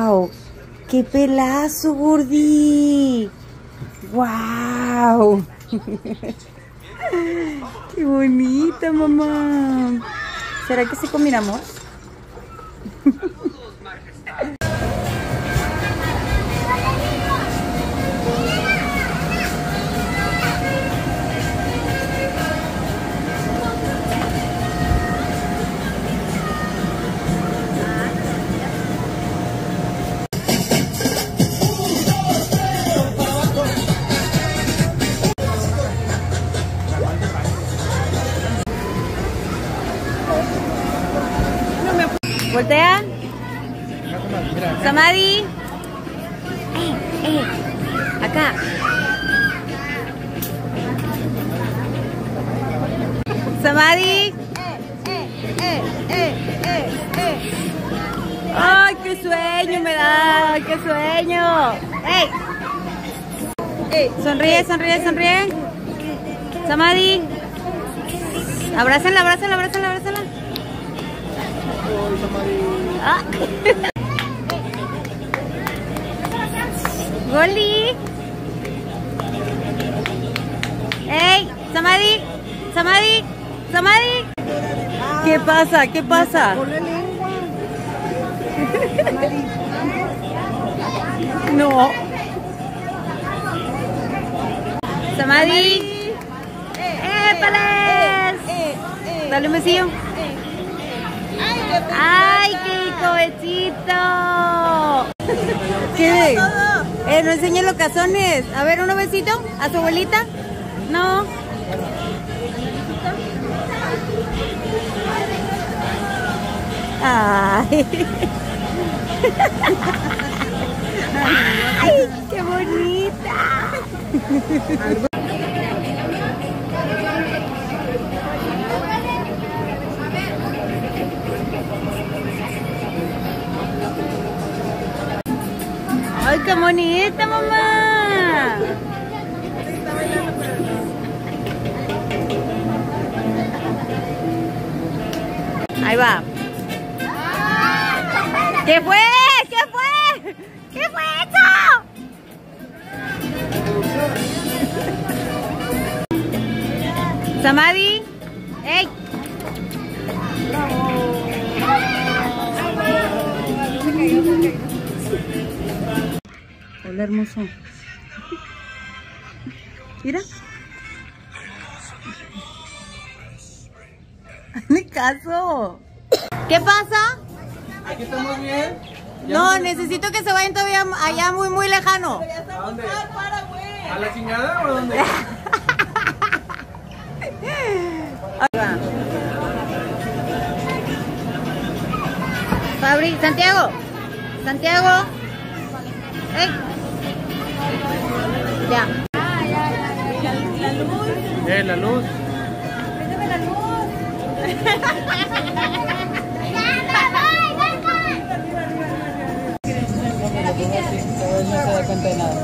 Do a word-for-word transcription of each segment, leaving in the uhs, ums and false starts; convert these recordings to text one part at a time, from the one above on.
¡Wow! ¡Qué pelazo, Gordi! ¡Wow! ¡Qué bonita, mamá! ¿Será que sí combinamos? Voltea. Samadhi. Eh, eh. Acá. Samadhi. Eh, eh, eh, eh, eh. ¡Ay, qué sueño me da! ¡Qué sueño! ¡Ey! ¡Ey! Sonríe, sonríe, sonríe. Samadhi. Abrázala, abrázala, abrázala, abrázala. Ah. Goli. ¡Ey! Samadhi. Samadhi. Samadhi. ¿Qué pasa? ¿Qué pasa? No. Samadhi. ¡Épales! Dale un besillo. ¡Ay, qué besito! ¿Qué? Eh, no enseñé los cazones. A ver, ¿uno besito? ¿A su abuelita? No. Ay. Ay, qué bonita. ¡Ay, qué bonita, mamá! Ahí va. ¿Qué fue? ¿Qué fue? ¿Qué fue eso? Samadhi. ¡Ey! Hola, hermoso. Mira. Hazme caso. ¿Qué pasa? Aquí estamos bien. No, necesito que se vayan todavía allá muy, muy lejano. ¿A dónde? ¿A la chingada o a dónde? Fabri, Santiago. Santiago. ¡Ey! Ya. Ah, ya, ya. La, la luz. Eh, la luz. Préndeme la luz. No se da cuenta de nada.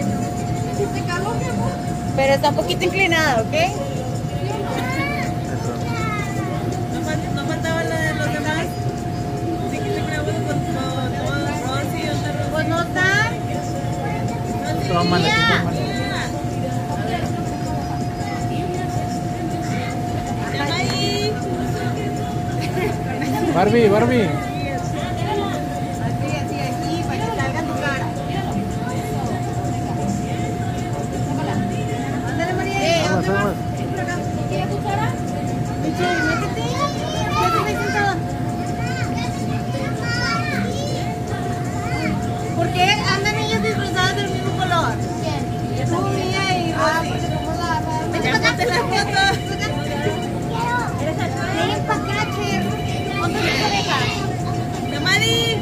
Pero está un poquito inclinada, ¿ok? No, no faltaba la de los demás. Sí que te grabo con Rosy, otra Rosy. Pues no está. Tómala, tómala. Llama ahí. Barbie, Barbie. Así, así, aquí, para que salga tu cara. Ándale, María. Vamos, vamos. ¿Quieres cuchara? Michelle, métete. Quédate ahí sentada. ¿Por qué andan ellas disfrazadas del mismo color? ¿Quién? Tú, Mía y Rosy. Vete para acá. La foto. Ven para acá, Cher. ¿Dónde te orejas? Yamari.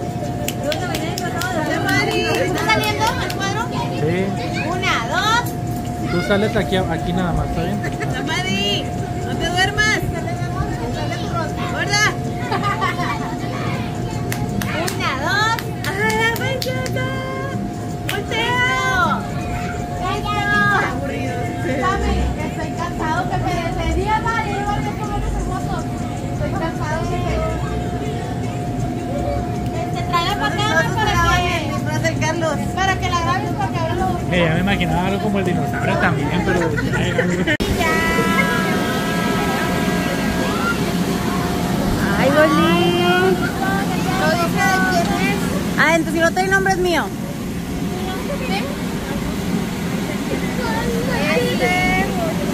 Yamari. ¿Está saliendo al cuadro? Sí. Una, dos. Tú sales aquí, aquí nada más, ¿está bien? Yamari. No te duermas. ¿Verdad? Una, dos. ¡Ah, bellota! ¡Volteo! ¡Eso! Aburrido. Dame, que estoy cansado, que me desearía dar y luego de comer esas fotos. Estoy cansado, que te traigan para acá, para acá. Eh, ya me imaginaba algo como el dinosaurio también, pero... Ay, Loli. ¿Lo dice de quién es? Ah, entonces si no trae nombre es mío. Este.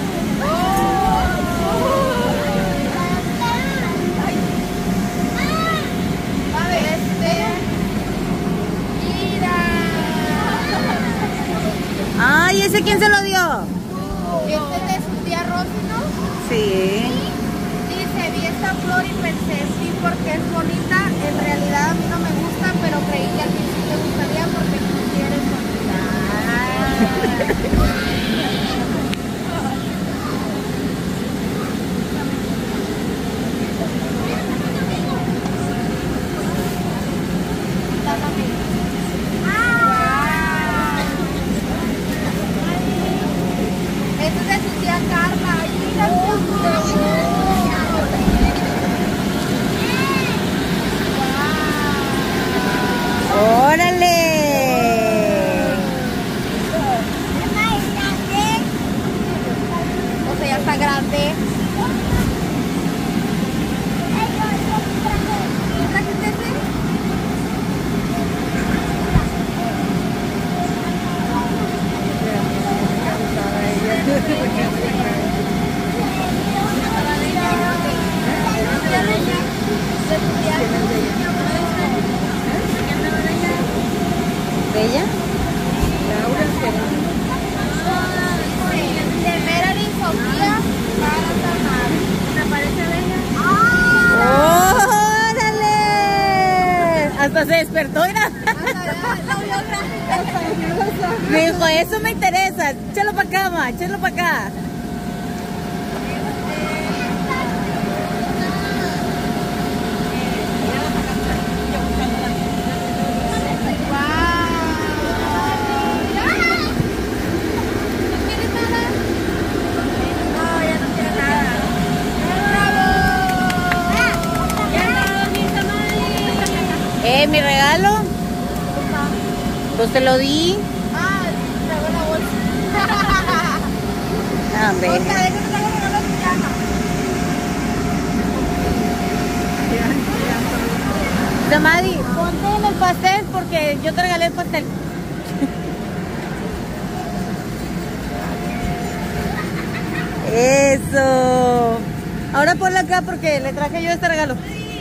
Ay, ¿ese quién se lo dio? Este es de su tía Rosy, ¿no? Sí. Dice, vi esta flor y pensé, sí, porque es bonita. En realidad a mí no me gusta, pero creí que a ti sí te gustaría porque tú sí eres bonita. Este es de su tía Carla. Ay, mira, ¡Órale! o sea, ya está grande. ¿Trajiste ese? ¿Bella? De Melanie Sofía para Samar. ¿Te parece bella? ¡Órale! Hasta se despertó, mira. Me dijo, eso me interesa. Échalo para acá, ma, échalo para acá. Eh, mi regalo. Pues te lo di. Ah, traigo la bolsa. Ah, hombre. Oiga, déjame traigo regalo a Diana. Samadi, ponte en el pastel porque yo te regalé el pastel. Eso. Ahora ponla acá porque le traje yo este regalo.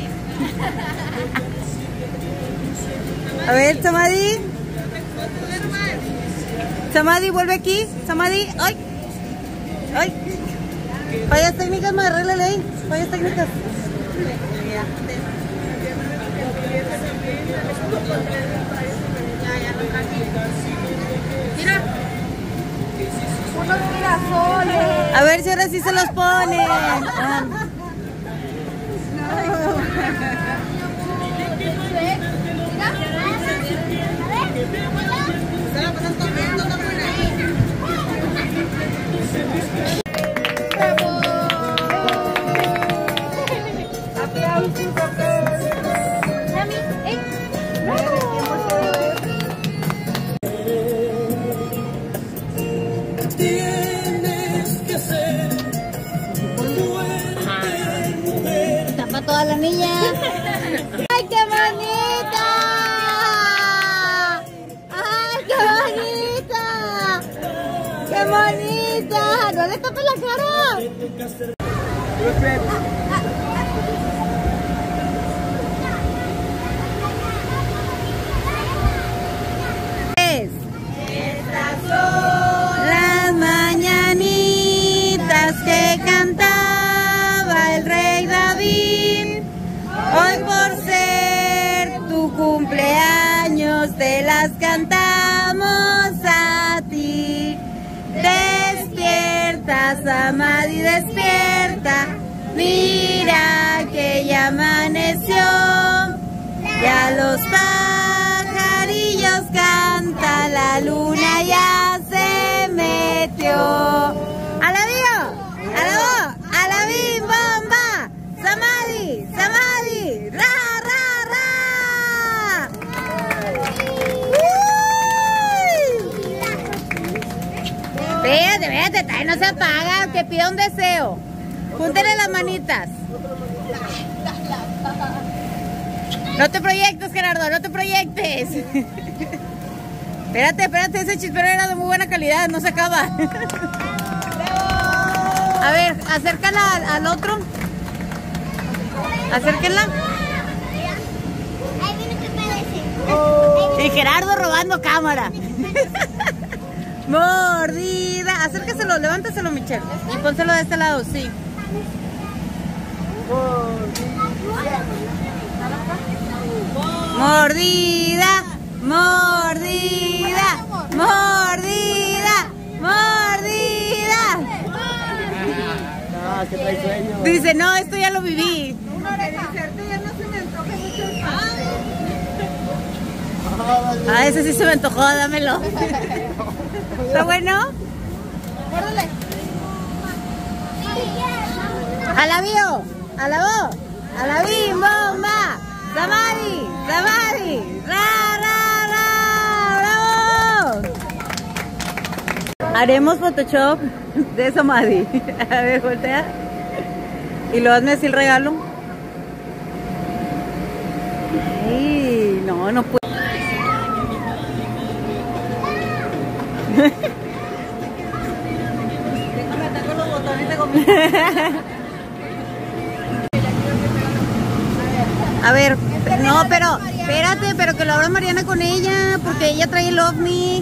A ver, Samadi. Samadi, vuelve aquí. Samadi, ay. Ay. Fallas técnicas, me arréglale ahí. Fallas técnicas. Mira. Unos girasoles. A ver si ahora sí se los ponen. Ah. Tapa toda la niña. ¡Ay, qué bonita! ¡Ay, qué bonita! ¡Qué bonita! ¿No le tapes la cara? Estas son Las mañanitas que cantaba el rey David. Hoy por ser tu cumpleaños te las cantamos a ti. Despierta, Samadi, despierta. Mira que ya amaneció. Ya los pajarillos cantan, la luna ya se metió. ¡A la bio! ¡A la bo! ¡A la bim bomba! ¡Samadi! ¡Samadi! ¡Ra, ra, ra! ¡Uy! espérate, espérate, todavía no se apaga, que pida un deseo. Júntele las manitas. No te proyectes, Gerardo, no te proyectes. Espérate, espérate, ese chispero era de muy buena calidad, no se acaba. A ver, acércala al, al otro. Acérquenla. Y Gerardo robando cámara. Mordida. Acérqueselo, levántaselo, Michelle. Y pónselo de este lado, sí. Mordida, mordida, mordida, mordida. No, que trae sueño. Dice, no, esto ya lo viví. Ah, ese sí se me antojó, dámelo. ¿Está bueno? Muérdele. A la bio, a la voz, a la bim, bomba, Samadi, Samadi, ra, ra, ra, bravo. Haremos Photoshop de Samadi. A ver, voltea. Y luego hazme así el regalo. Ay, no, no puedo. Déjame atacar los botones de gomita. A ver, no, pero espérate, pero que lo abra Mariana con ella, porque ella trae el ovni.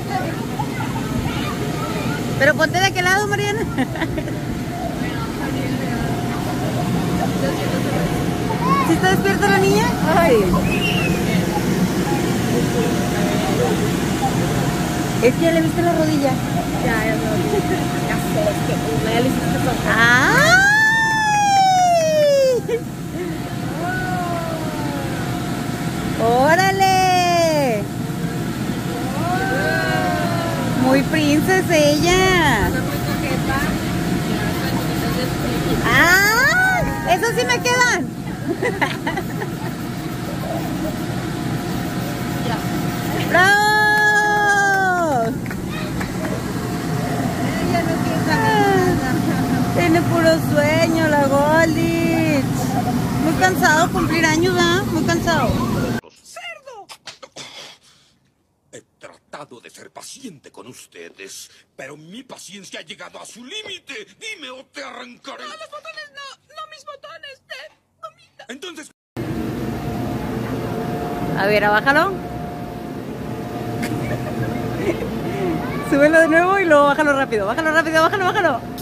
Pero ponte de aquel lado, Mariana. ¿Sí está despierta la niña? Ay. Es que ya le viste la rodilla. Ya, ya, ya sé, es que ya le hiciste todo. ¡Ay! ¡Órale! Muy princesa ella. ¡Ah! ¡Esos sí me quedan! ¡Bravo! Ella no piensa nada. Tiene puro sueño la Golditch. Muy cansado cumplir años, ¿verdad? Muy cansado. ¡Cerdo! He tratado de ser paciente con ustedes, pero mi paciencia ha llegado a su límite. Dime o te arrancaré. No, los botones no, no mis botones de gomita. Entonces... A ver, bájalo. Súbelo de nuevo y luego bájalo rápido. Bájalo rápido, bájalo, bájalo.